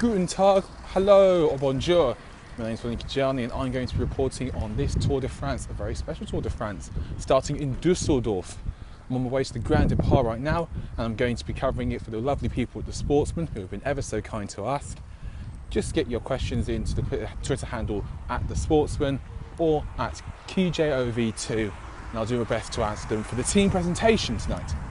Guten Tag, hello, or bonjour. My name is Kedjanyi and I'm going to be reporting on this Tour de France, a very special Tour de France, starting in Dusseldorf. I'm on my way to the Grand Depart right now and I'm going to be covering it for the lovely people at the Sportsman who have been ever so kind to us. Just get your questions into the Twitter handle at the Sportsman or at KJOV2 and I'll do my best to answer them for the team presentation tonight.